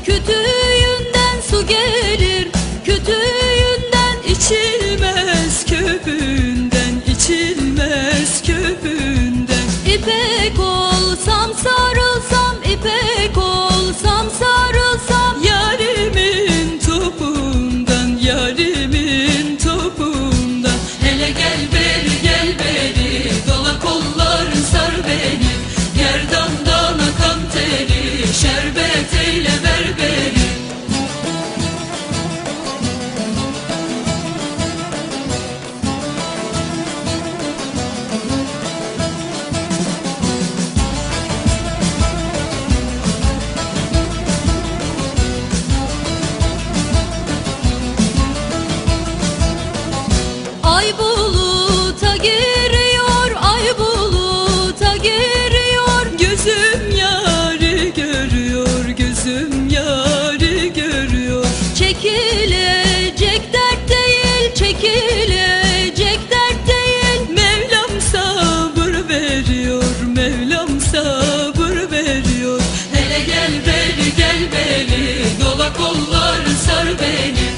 Kütüğünden su gelir, kütüğünden içilmez, köpüğünden içilmez, köpüğünden. İpek olsam sarılsam, ipek olsam sarılsam, yarimin topuğundan, yarimin topuğundan. Hele gel beri, gel beri, dola kolların sar beni, gerdandan akan teri, şerbet eyle ver beni. Ay buluta giriyor, ay buluta giriyor, gözüm yâri görüyor, gözüm yâri görüyor. Çekilecek dert değil, çekilecek dert değil, Mevlam sabır veriyor, Mevlam sabır veriyor. Hele gel beni, gel beni, dola kollar sar beni,